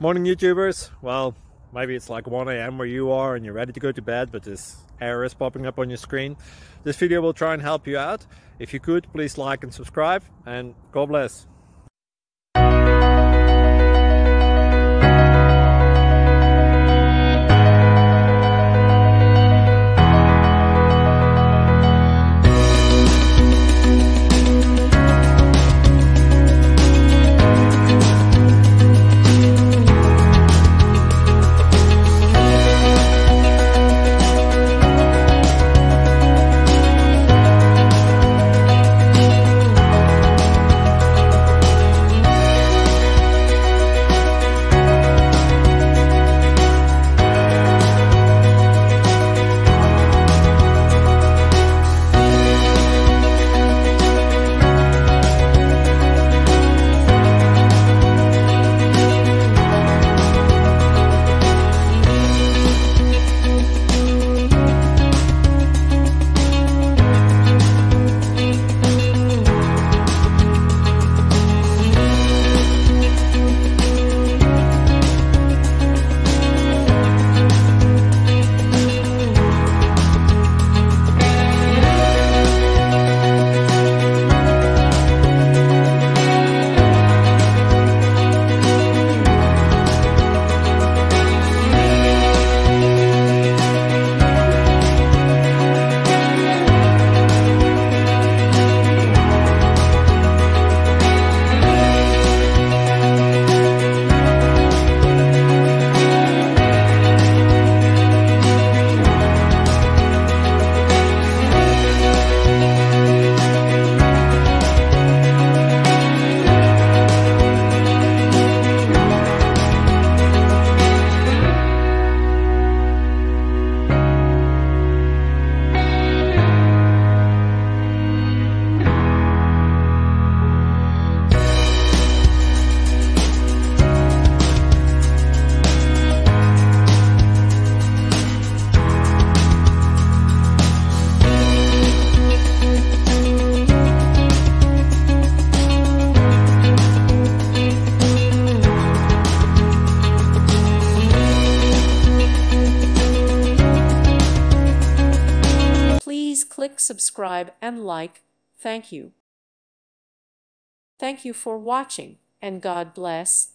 Morning YouTubers. Well, maybe it's like 1 a.m. where you are and you're ready to go to bed, but this error is popping up on your screen. This video will try and help you out. If you could, please like and subscribe, and God bless. Please click subscribe and like. Thank you. Thank you for watching, and God bless.